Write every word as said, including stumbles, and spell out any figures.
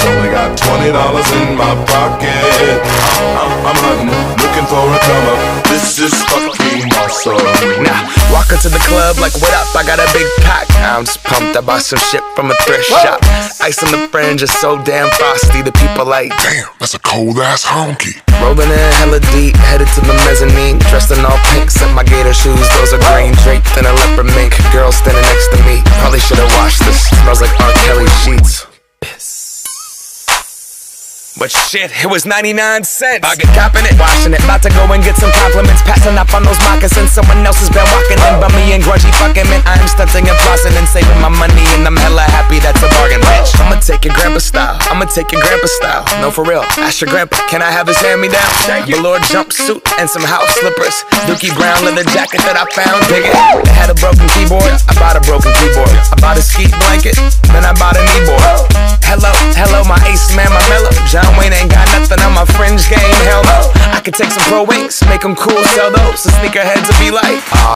only got twenty dollars in my pocket. I'm, I'm hunting, looking for a come up. This is fucking awesome. Now, walk into the club like, what up? I got a big pack. I'm just pumped, I bought some shit from a thrift shop. Ice on the fringe is so damn frosty. The people like, damn, that's a cold ass honky. Rolling in hella deep, headed to the mezzanine. Dressed in all pink, set my gator shoes, those are green. Draped in a leopard mink, girl standing next to me. Probably should've washed this, smells like R. Kelly sheets. But shit, it was ninety-nine cents. I get copping it, washing it, about to go and get some compliments. Passing up on those moccasins, someone else has been walking in. Bummy and grungy fucking man, I am stunting and flossing and saving my money, and I'm hella happy that's a bargain, bitch. I'ma take your grandpa style, I'ma take your grandpa style. No, for real, ask your grandpa, can I have his hand-me-down? Velour jumpsuit and some house slippers. Dookie brown leather jacket that I found, dig it. It had a broken keyboard, I bought a broken keyboard. I bought a ski blanket, then I bought a kneeboard. Hello, hello, my ace man, my mellow. John Wayne ain't got nothing on my fringe game, hell no. I could take some pro wings, make them cool, sell those. The sneakerheads will be like,